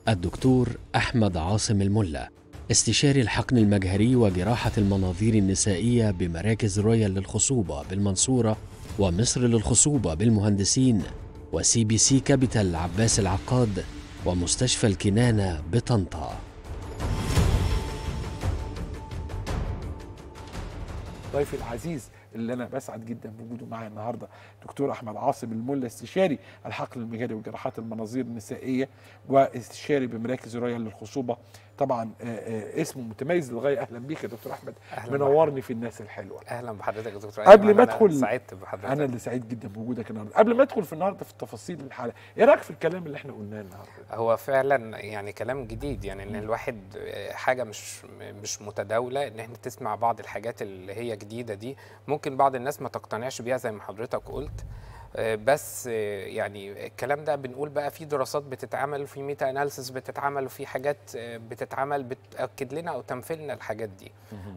الدكتور أحمد عاصم الملا، استشاري الحقن المجهري وجراحة المناظير النسائية بمراكز رويال للخصوبة بالمنصورة، ومصر للخصوبة بالمهندسين، وسي بي سي كابيتال عباس العقاد، ومستشفى الكنانة بطنطا. ضيفي العزيز اللي انا بسعد جدا بوجوده معايا النهارده دكتور احمد عاصم الملا، استشاري الحقن المجهري وجراحات المناظير النسائيه واستشاري بمراكز رويال للخصوبه. طبعا اسمه متميز للغايه. اهلا بيك يا دكتور احمد، منورني في الناس الحلوه. اهلا بحضرتك يا دكتور. قبل ما ادخل، سعدت بحضرتك. انا اللي سعيد جدا بوجودك النهارده. قبل ما ادخل في النهارده في التفاصيل الحلقه، ايه رايك في الكلام اللي احنا قلناه النهارده؟ هو فعلا يعني كلام جديد، يعني ان الواحد حاجه مش متداوله ان احنا تسمع بعض الحاجات اللي هي جديده دي. ممكن بعض الناس ما تقتنعش بيها زي ما حضرتك قلت، بس يعني الكلام ده بنقول بقى في دراسات بتتعمل وفي ميتا اناليسيس بتتعمل وفي حاجات بتتعمل بتاكد لنا او تنفي لنا الحاجات دي.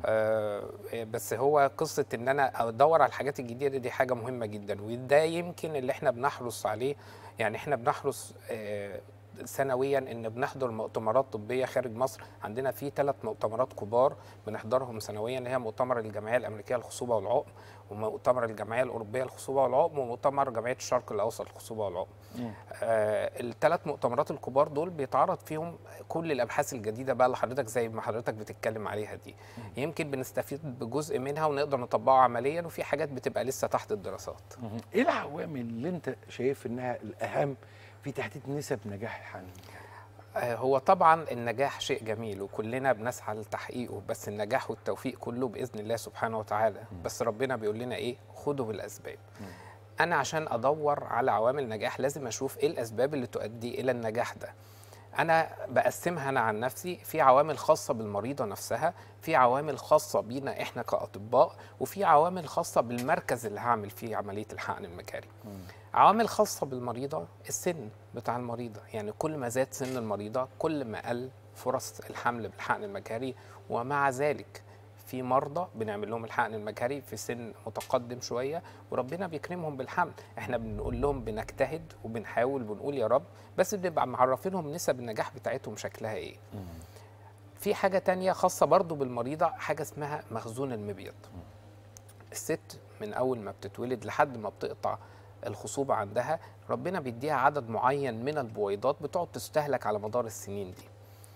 بس هو قصه ان انا ادور على الحاجات الجديده دي حاجه مهمه جدا، وده يمكن اللي احنا بنحرص عليه. يعني احنا بنحرص سنويا ان بنحضر مؤتمرات طبيه خارج مصر. عندنا في 3 مؤتمرات كبار بنحضرهم سنويا، اللي هي مؤتمر الجمعيه الامريكيه للخصوبه والعقم، ومؤتمر الجمعيه الاوروبيه للخصوبه والعقم، ومؤتمر جمعيه الشرق الاوسط للخصوبه والعقم. ال3 مؤتمرات الكبار دول بيتعرض فيهم كل الابحاث الجديده بقى اللي حضرتك زي ما حضرتك بتتكلم عليها دي. يمكن بنستفيد بجزء منها ونقدر نطبقه عمليا، وفي حاجات بتبقى لسه تحت الدراسات. ايه العوامل اللي انت شايف انها الاهم في تحديد نسب نجاح الحقن؟ هو طبعا النجاح شيء جميل وكلنا بنسعى لتحقيقه، بس النجاح والتوفيق كله بإذن الله سبحانه وتعالى. بس ربنا بيقول لنا ايه؟ خدوا بالأسباب. أنا عشان أدور على عوامل نجاح لازم أشوف ايه الأسباب اللي تؤدي إلى النجاح ده. أنا بقسمها أنا عن نفسي في عوامل خاصة بالمريضة نفسها، في عوامل خاصة بينا إحنا كأطباء، وفي عوامل خاصة بالمركز اللي هعمل فيه عملية الحقن المجهري. عوامل خاصة بالمريضة، السن بتاع المريضة، يعني كل ما زاد سن المريضة كل ما قل فرص الحمل بالحقن المجهري. ومع ذلك في مرضى بنعمل لهم الحقن المجهري في سن متقدم شوية وربنا بيكرمهم بالحمل. احنا بنقول لهم بنجتهد وبنحاول بنقول يا رب، بس بنبقى معرفينهم نسب النجاح بتاعتهم شكلها ايه. في حاجة تانية خاصة برضو بالمريضة، حاجة اسمها مخزون المبيض. الست من أول ما بتتولد لحد ما بتقطع الخصوبة عندها ربنا بيديها عدد معين من البويضات بتقعد تستهلك على مدار السنين دي.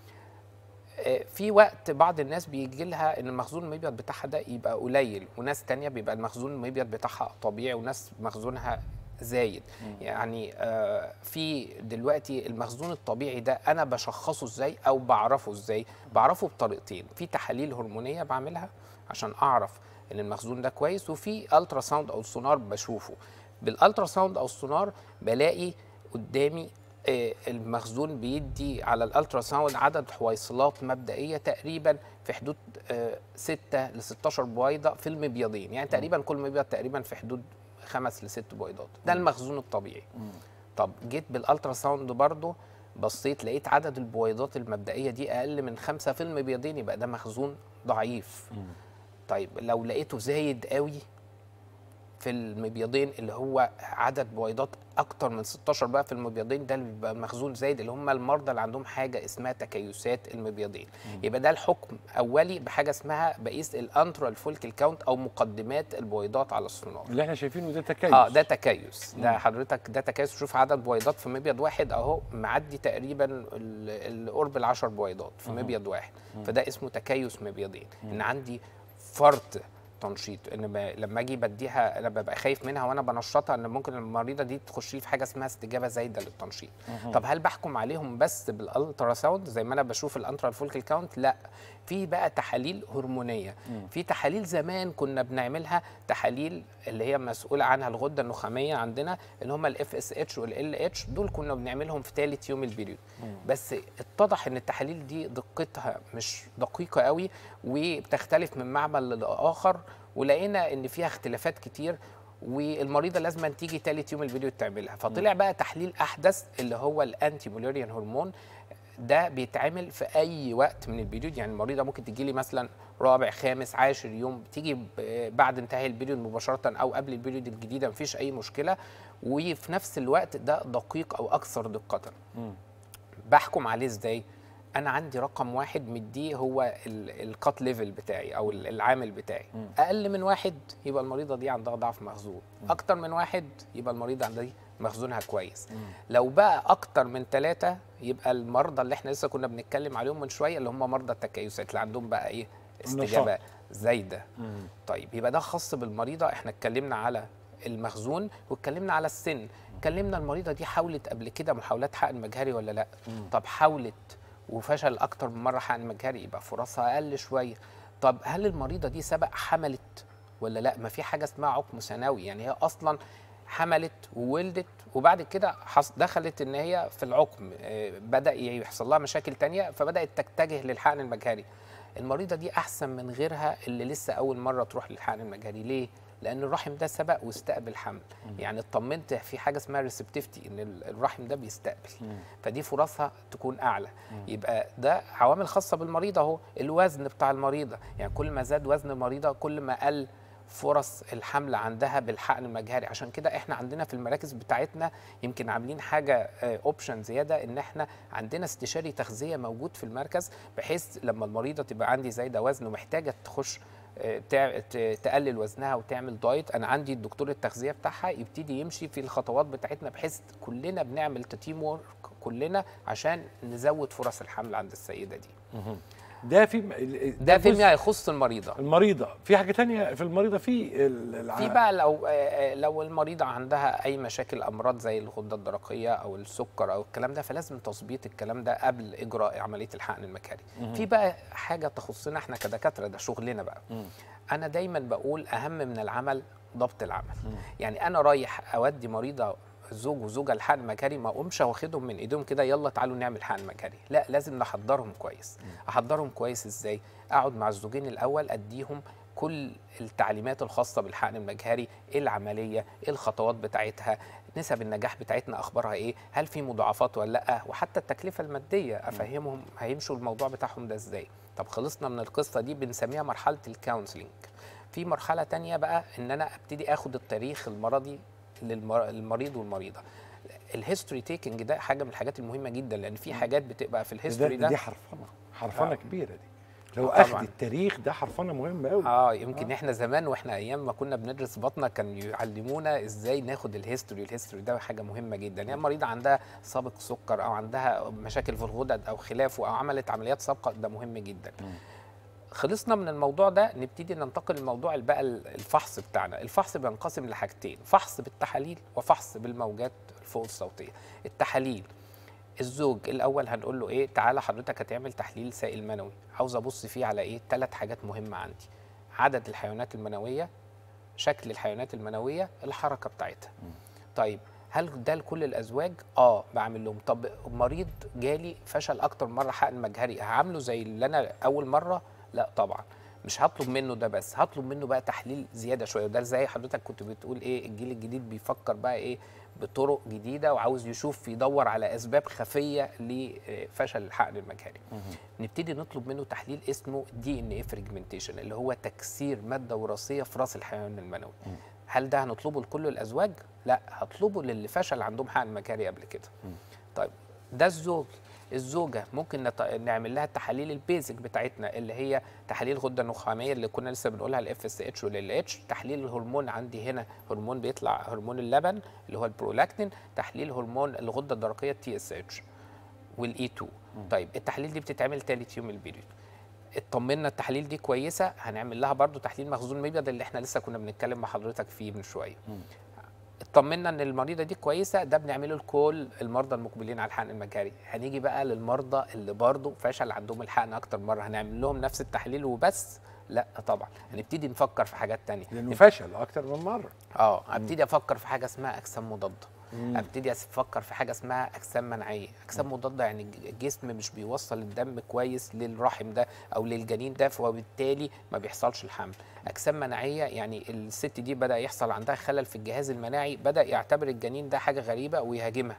في وقت بعض الناس بيجي لها ان المخزون المبيض بتاعها ده يبقى قليل، وناس تانية بيبقى المخزون المبيض بتاعها طبيعي، وناس مخزونها زايد. يعني في دلوقتي المخزون الطبيعي ده انا بشخصه ازاي او بعرفه ازاي؟ بعرفه بطريقتين. في تحاليل هرمونية بعملها عشان اعرف ان المخزون ده كويس، وفي الترا ساوند او سونار بشوفه. بالالترا ساوند او السونار بلاقي قدامي المخزون بيدي على الالترا ساوند عدد حويصلات مبدئيه تقريبا في حدود 6 ل 16 بويضه في المبيضين، يعني تقريبا كل مبيض تقريبا في حدود 5 ل 6 بويضات. ده المخزون الطبيعي. طب جيت بالالترا ساوند برضه بصيت لقيت عدد البويضات المبدئيه دي اقل من 5 في المبيضين، يبقى ده مخزون ضعيف. طيب لو لقيته زايد قوي في المبيضين اللي هو عدد بويضات اكتر من 16 بقى في المبيضين، ده اللي بيبقى مخزون زايد، اللي هم المرضى اللي عندهم حاجه اسمها تكيسات المبيضين. يبقى ده الحكم اولي بحاجه اسمها بقيس الانترال فولكل كاونت او مقدمات البويضات على السونار اللي احنا شايفينه ده تكيس. ده تكيس. ده حضرتك ده تكيس. شوف عدد بويضات في مبيض واحد اهو معدي تقريبا القرب ال10 بويضات في مبيض واحد. فده اسمه تكيس مبيضين. ان عندي فرط تنشيط، ان لما اجي بديها انا ببقى خايف منها وانا بنشطها ان ممكن المريضه دي تخش لي في حاجه اسمها استجابه زايده للتنشيط. طب هل بحكم عليهم بس بالالترا ساوند زي ما انا بشوف الانترال فولكل كاونت؟ لا، في بقى تحاليل هرمونيه. في تحاليل زمان كنا بنعملها، تحاليل اللي هي مسؤوله عنها الغده النخاميه عندنا، اللي هم الاف اس اتش والال اتش، دول كنا بنعملهم في ثالث يوم البيريود. بس اتضح ان التحاليل دي دقتها مش دقيقه قوي وبتختلف من معمل لاخر، ولقينا ان فيها اختلافات كتير، والمريضه لازم تيجي ثالث يوم البيريود تعملها. فطلع بقى تحليل احدث اللي هو الانتي موليريان هرمون. ده بيتعمل في اي وقت من البيريود، يعني المريضه ممكن تجي لي مثلا رابع خامس 10 يوم، تيجي بعد انتهاء البيريود مباشره او قبل البيريود الجديده، مفيش اي مشكله. وفي نفس الوقت ده دقيق او اكثر دقه. بحكم عليه ازاي؟ انا عندي رقم واحد مديه هو الكات ليفل بتاعي او العامل بتاعي. اقل من واحد يبقى المريضه دي عندها ضعف مخزون، اكتر من واحد يبقى المريضه عندها مخزونها كويس. لو بقى اكتر من 3 يبقى المرضى اللي احنا لسه كنا بنتكلم عليهم من شويه، اللي هم مرضى التكيسات اللي عندهم بقى ايه، استجابه زايده. طيب يبقى ده خاص بالمريضه. احنا اتكلمنا على المخزون واتكلمنا على السن. اتكلمنا المريضه دي حاولت قبل كده محاولات حقن مجهري ولا لا؟ طب حاولت وفشل اكتر من مره حقن مجهري، يبقى فرصها اقل شويه. طب هل المريضه دي سبق حملت ولا لا؟ ما في حاجه اسمها عقم ثانوي، يعني هي اصلا حملت وولدت وبعد كده دخلت ان هي في العقم بدا يحصل لها مشاكل تانية فبدات تتجه للحقن المجهري. المريضه دي احسن من غيرها اللي لسه اول مره تروح للحقن المجهري. ليه؟ لان الرحم ده سبق واستقبل حمل. يعني اطمنت في حاجه اسمها ريسبتيفتي ان الرحم ده بيستقبل، فدي فرصها تكون اعلى. يبقى ده عوامل خاصه بالمريضه اهو. الوزن بتاع المريضه، يعني كل ما زاد وزن المريضه كل ما قل فرص الحمل عندها بالحقن المجهري. عشان كده احنا عندنا في المراكز بتاعتنا يمكن عاملين حاجه اوبشن زياده، ان احنا عندنا استشاري تغذيه موجود في المركز، بحيث لما المريضه تبقى عندي زايده وزن ومحتاجه تخش تقلل وزنها وتعمل دايت، انا عندي الدكتور التغذيه بتاعها يبتدي يمشي في الخطوات بتاعتنا، بحيث كلنا بنعمل تيم وورك كلنا عشان نزود فرص الحمل عند السيده دي. ده فيما يخص المريضه. في حاجه تانية في المريضه في بقى لو المريضه عندها اي مشاكل امراض زي الغده الدرقيه او السكر او الكلام ده، فلازم تظبيط الكلام ده قبل اجراء عمليه الحقن المجهري. في بقى حاجه تخصنا احنا كدكاتره، ده شغلنا بقى. انا دايما بقول اهم من العمل ضبط العمل. يعني انا رايح اودي مريضه زوج وزوجه الحقن المجهري، ما اقومش واخدهم من ايديهم كده يلا تعالوا نعمل حقن مجهري، لا لازم نحضرهم كويس. احضرهم كويس ازاي؟ اقعد مع الزوجين الاول اديهم كل التعليمات الخاصه بالحقن المجهري، ايه العمليه، ايه الخطوات بتاعتها، نسب النجاح بتاعتنا اخبارها ايه، هل في مضاعفات ولا لا، وحتى التكلفه الماديه افهمهم هيمشوا الموضوع بتاعهم ده ازاي. طب خلصنا من القصه دي بنسميها مرحله الكونسلنج. في مرحله تانية بقى ان انا ابتدي اخد التاريخ المرضي للمريض والمريضه. الهيستوري تيكنج ده حاجه من الحاجات المهمه جدا، لان في حاجات بتبقى في الهيستوري ده دي حرفنه كبيره دي. لو اخد التاريخ ده حرفنه مهمه قوي. يمكن احنا زمان واحنا ايام ما كنا بندرس بطنه كانوا يعلمونا ازاي ناخد الهيستوري ده حاجه مهمه جدا. يعني مريضه عندها سابق سكر او عندها مشاكل في الغدد او خلافه او عملت عمليات سابقه، ده مهم جدا. خلصنا من الموضوع ده نبتدي ننتقل للموضوع بقى الفحص بتاعنا. الفحص بينقسم لحاجتين، فحص بالتحاليل وفحص بالموجات الفوق الصوتيه. التحاليل، الزوج الاول هنقول له ايه، تعالى حضرتك هتعمل تحليل سائل منوي، عاوز ابص فيه على ايه، 3 حاجات مهمه عندي: عدد الحيوانات المنويه، شكل الحيوانات المنويه، الحركه بتاعتها. طيب هل ده لكل الازواج؟ بعمل لهم. طب مريض جالي فشل اكتر مره حقن مجهري، هعمله زي اللي انا اول مره؟ لا طبعا، مش هطلب منه ده، بس هطلب منه بقى تحليل زياده شويه. وده زي حضرتك كنت بتقول ايه، الجيل الجديد بيفكر بقى ايه بطرق جديده وعاوز يدور على اسباب خفيه لفشل الحقن المجهري. نبتدي نطلب منه تحليل اسمه DNA فريجمنتيشن، اللي هو تكسير ماده وراثيه في راس الحيوان المنوي. هل ده هنطلبه لكل الازواج؟ لا، هطلبه للي فشل عندهم حقن مجهري قبل كده. طيب ده الزوج. الزوجه ممكن نعمل لها التحاليل البيزك بتاعتنا، اللي هي تحاليل الغده النخاميه اللي كنا لسه بنقولها، FSH والLH. تحليل الهرمون عندي هنا هرمون بيطلع، هرمون اللبن اللي هو البرولاكتين. تحليل هرمون الغده الدرقيه TSH والE2. طيب التحاليل دي بتتعمل ثالث يوم البيريود. اطمنا التحاليل دي كويسه، هنعمل لها برضو تحليل مخزون المبيض اللي احنا لسه كنا بنتكلم مع حضرتك فيه من شويه. اطمنا ان المريضه دي كويسه، ده بنعمله لكل المرضى المقبلين على الحقن المجهري. هنيجي بقى للمرضى اللي برضو فشل عندهم الحقن اكتر مره، هنعمل لهم نفس التحليل وبس؟ لا طبعا، هنبتدي نفكر في حاجات تانية لانه فشل اكتر من مره. ابتدي افكر في حاجه اسمها اجسام مضاده. ابتدي افكر في حاجه اسمها اجسام مناعيه. اجسام مضاده يعني الجسم مش بيوصل الدم كويس للرحم ده او للجنين ده، وبالتالي ما بيحصلش الحمل. اجسام مناعيه يعني الست دي بدا يحصل عندها خلل في الجهاز المناعي، بدا يعتبر الجنين ده حاجه غريبه ويهاجمها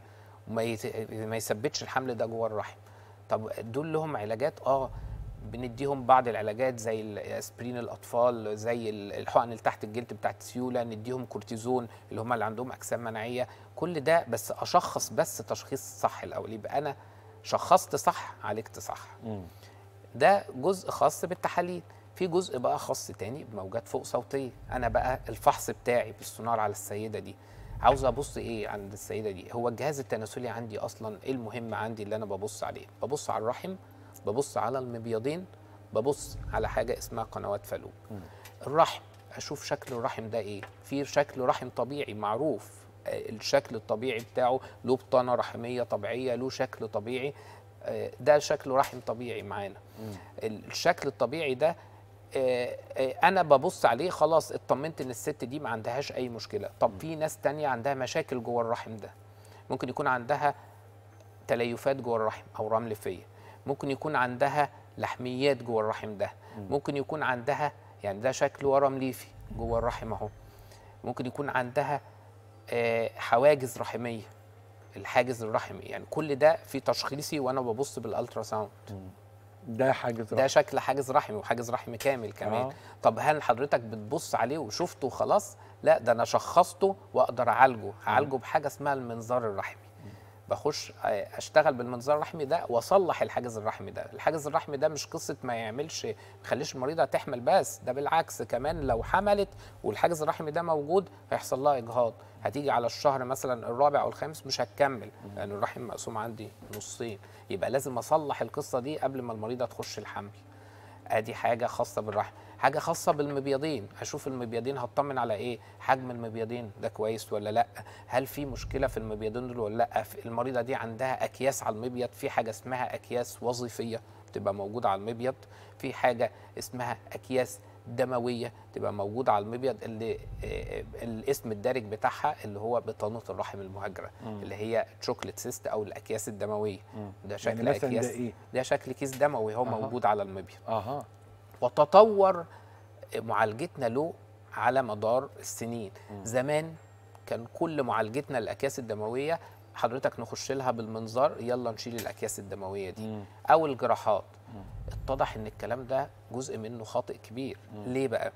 وما يثبتش الحمل ده جوه الرحم. طب دول لهم علاجات؟ بنديهم بعض العلاجات زي الاسبرين الاطفال، زي الحقن اللي تحت الجلد بتاعت السيوله، نديهم كورتيزون اللي هم اللي عندهم اجسام مناعيه. كل ده بس اشخص بس تشخيص صح الاول. يبقى انا شخصت صح عالجت صح. ده جزء خاص بالتحاليل. في جزء بقى خاص تاني بموجات فوق صوتيه. انا بقى الفحص بتاعي بالسونار على السيده دي عاوز ابص ايه عند السيده دي. هو الجهاز التناسلي عندي اصلا ايه المهم عندي اللي انا ببص عليه؟ ببص على الرحم، ببص على المبيضين، ببص على حاجه اسمها قنوات فالوب. الرحم اشوف شكل الرحم ده ايه. في شكل رحم طبيعي معروف، الشكل الطبيعي بتاعه له بطانه رحميه طبيعيه، له شكل طبيعي، ده شكل رحم طبيعي معانا. الشكل الطبيعي ده انا ببص عليه خلاص اطمنت ان الست دي ما عندهاش اي مشكله. طب في ناس تانية عندها مشاكل جوه الرحم ده، ممكن يكون عندها تليفات جوه الرحم او رمل فيه، ممكن يكون عندها لحميات جوه الرحم ده، ممكن يكون عندها يعني ده شكل ورم ليفي جوه الرحم اهو، ممكن يكون عندها حواجز رحميه، الحاجز الرحمي. يعني كل ده في تشخيصي وانا ببص بالالترا ساوند. ده حاجز رحمي، ده شكل حاجز رحمي وحاجز رحمي كامل كمان. طب هل حضرتك بتبص عليه وشفته خلاص؟ لا، ده انا شخصته واقدر اعالجه بحاجه اسمها المنظار الرحمي. بخش اشتغل بالمنظار الرحمي ده واصلح الحاجز الرحمي ده. الحاجز الرحمي ده مش قصه ما يخليش المريضه تحمل بس، ده بالعكس كمان لو حملت والحاجز الرحمي ده موجود هيحصل لها اجهاض، هتيجي على الشهر مثلا الرابع او الخامس مش هتكمل لان الرحم مقسوم عندي نصين. يبقى لازم اصلح القصه دي قبل ما المريضه تخش الحمل. ادي حاجه خاصه بالرحم. حاجه خاصه بالمبيضين، اشوف المبيضين هطمن على ايه؟ حجم المبيضين ده كويس ولا لا؟ هل في مشكله في المبيضين دول ولا لا؟ المريضه دي عندها اكياس على المبيض، في حاجه اسمها اكياس وظيفيه بتبقى موجوده على المبيض، في حاجه اسمها اكياس دمويه تبقى موجوده على المبيض اللي الاسم الدارج بتاعها اللي هو بطانه الرحم المهاجره اللي هي تشوكلت سيست او الاكياس الدمويه. ده شكل يعني اكياس ده إيه؟ ده شكل كيس دموي هو موجود على المبيض. وتطور معالجتنا له على مدار السنين. زمان كان كل معالجتنا للاكياس الدمويه حضرتك نخش لها بالمنظار يلا نشيل الاكياس الدمويه دي او الجراحات. اتضح ان الكلام ده جزء منه خاطئ كبير. ليه بقى؟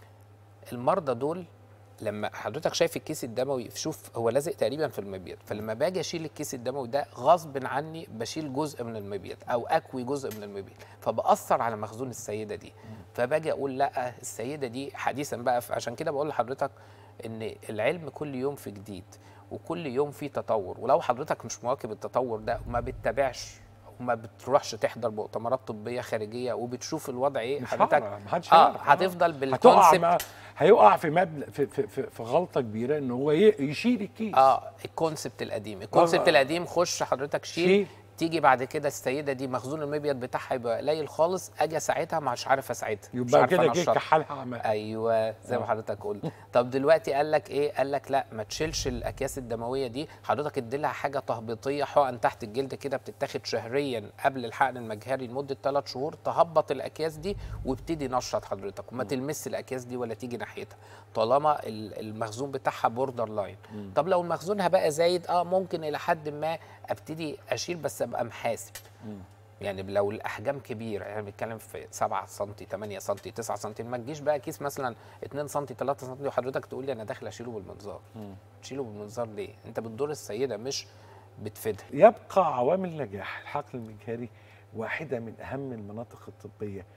المرضى دول لما حضرتك شايف الكيس الدموي شوف هو لازق تقريبا في المبيض، فلما باجي اشيل الكيس الدموي ده غصب عني بشيل جزء من المبيض او اكوي جزء من المبيض، فباثر على مخزون السيده دي. فباجي اقول لا السيده دي حديثا بقى، عشان كده بقول لحضرتك ان العلم كل يوم في جديد وكل يوم في تطور. ولو حضرتك مش مواكب التطور ده وما بتتابعش وما بتروحش تحضر مؤتمرات طبيه خارجيه وبتشوف الوضع ايه، حضرتك هتفضل بالكونسبت، هيقع في في غلطه كبيره ان هو يشيل الكيس. الكونسبت القديم، الكونسبت القديم خش حضرتك شيل. تيجي بعد كده السيده دي مخزون المبيض بتاعها يبقى قليل خالص، اجي اساعدها مش عارف اساعدها، يبقى كده جه كحالها عمل. ايوه زي ما حضرتك قلت. طب دلوقتي قال لك ايه؟ قال لك لا ما تشيلش الاكياس الدمويه دي، حضرتك ادي لها حاجه تهبيطيه، حقن تحت الجلد كده بتتاخد شهريا قبل الحقن المجهري لمده 3 شهور تهبط الاكياس دي وابتدي نشط حضرتك وما تلمس الاكياس دي ولا تيجي ناحيتها طالما المخزون بتاعها بوردر لاين. طب لو مخزونها بقى زايد ممكن الى حد ما ابتدي اشيل بس ابقى محاسب. يعني لو الاحجام كبيره يعني بنتكلم في 7 سم 8 سم 9 سم، ما تجيش بقى كيس مثلا 2 سم 3 سم وحضرتك تقول لي انا داخل اشيله بالمنظار. تشيله بالمنظار ليه؟ انت بتضر السيده مش بتفيدها. يبقى عوامل نجاح الحقل المجهري واحده من اهم المناطق الطبيه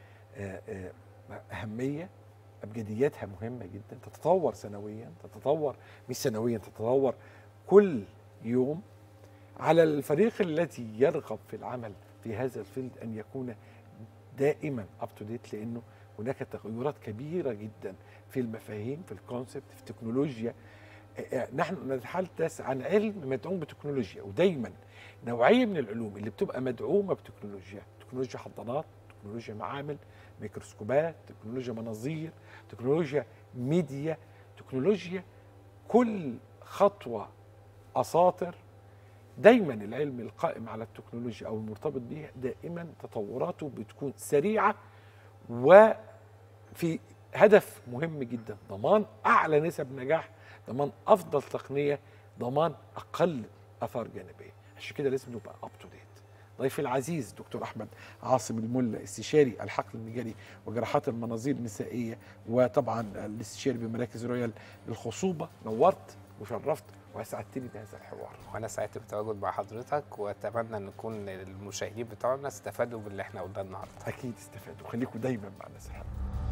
اهميه، ابجدياتها مهمه جدا، تتطور سنويا، تتطور مش سنويا، تتطور كل يوم. على الفريق الذي يرغب في العمل في هذا الفيلد ان يكون دائما اب تو ديت، لانه هناك تغيرات كبيره جدا في المفاهيم، في الكونسبت، في التكنولوجيا. نحن نتحدث عن علم مدعوم بتكنولوجيا، ودايما نوعيه من العلوم اللي بتبقى مدعومه بتكنولوجيا، تكنولوجيا حضانات، تكنولوجيا معامل، ميكروسكوبات، تكنولوجيا مناظير، تكنولوجيا ميديا، تكنولوجيا كل خطوه اساطر. دايما العلم القائم على التكنولوجيا او المرتبط بها دائما تطوراته بتكون سريعه وفي هدف مهم جدا، ضمان اعلى نسب نجاح، ضمان افضل تقنيه، ضمان اقل اثار جانبيه. عشان كده لازم نبقى اب تو ديت. ضيفي العزيز دكتور احمد عاصم الملا، استشاري الحقل المجهري وجراحات المناظير النسائيه، وطبعا الاستشاري بمراكز رويال للخصوبه. نورت وشرفت واسعدتني بهذا الحوار. وانا سعدت بالتواجد مع حضرتك، واتمنى ان نكون المشاهدين بتوعنا استفادوا باللي احنا قلناه النهارده. اكيد استفادوا، خليكم دايما مع الناس الحلوه.